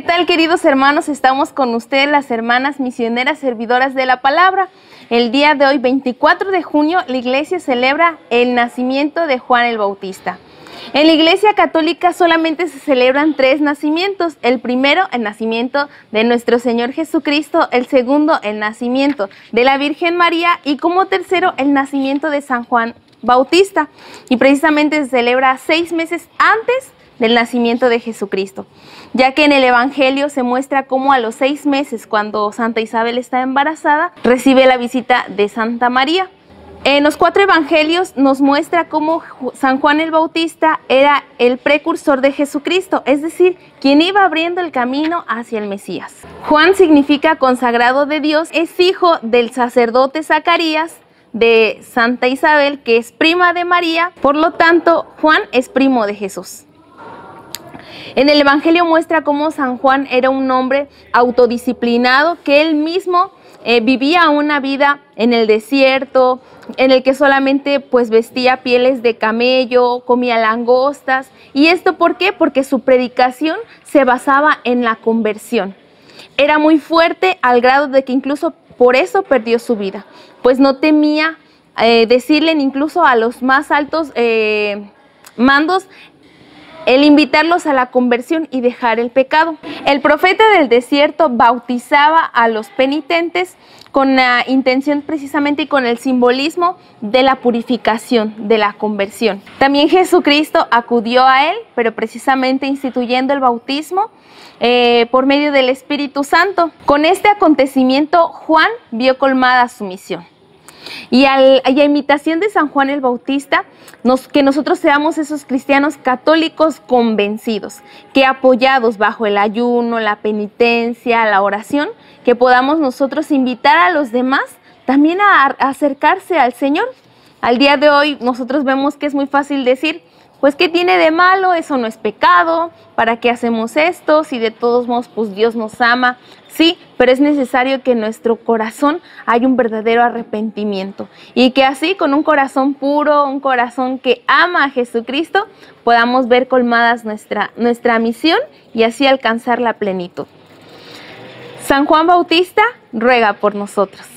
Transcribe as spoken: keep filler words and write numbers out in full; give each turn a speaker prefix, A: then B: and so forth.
A: tal, queridos hermanos? Estamos con ustedes, las hermanas misioneras servidoras de la palabra. El día de hoy, veinticuatro de junio, la iglesia celebra el nacimiento de Juan el Bautista. En la iglesia católica solamente se celebran tres nacimientos. El primero, el nacimiento de nuestro Señor Jesucristo. El segundo, el nacimiento de la Virgen María. Y como tercero, el nacimiento de San Juan Bautista. Y precisamente se celebra seis meses antes del nacimiento de Jesucristo, ya que en el Evangelio se muestra cómo a los seis meses, cuando Santa Isabel está embarazada, recibe la visita de Santa María. En los cuatro evangelios nos muestra cómo San Juan el Bautista era el precursor de Jesucristo, es decir, quien iba abriendo el camino hacia el Mesías. Juan significa consagrado de Dios, es hijo del sacerdote Zacarías, de Santa Isabel, que es prima de María, por lo tanto, Juan es primo de Jesús. En el Evangelio muestra cómo San Juan era un hombre autodisciplinado, que él mismo eh, vivía una vida en el desierto, en el que solamente pues vestía pieles de camello, comía langostas. ¿Y esto por qué? Porque su predicación se basaba en la conversión. Era muy fuerte al grado de que incluso por eso perdió su vida, pues no temía eh, decirle incluso a los más altos eh, mandos el invitarlos a la conversión y dejar el pecado. El profeta del desierto bautizaba a los penitentes con la intención precisamente y con el simbolismo de la purificación, de la conversión. También Jesucristo acudió a él, pero precisamente instituyendo el bautismo eh, por medio del Espíritu Santo. Con este acontecimiento, Juan vio colmada su misión. Y, al, y a imitación de San Juan el Bautista, nos, que nosotros seamos esos cristianos católicos convencidos, que apoyados bajo el ayuno, la penitencia, la oración, que podamos nosotros invitar a los demás también a, a acercarse al Señor. Al día de hoy nosotros vemos que es muy fácil decir, pues ¿qué tiene de malo? Eso no es pecado, ¿para qué hacemos esto? Si de todos modos pues Dios nos ama. Sí, pero es necesario que en nuestro corazón haya un verdadero arrepentimiento y que así con un corazón puro, un corazón que ama a Jesucristo, podamos ver colmadas nuestra, nuestra misión y así alcanzar la plenitud. San Juan Bautista ruega por nosotros.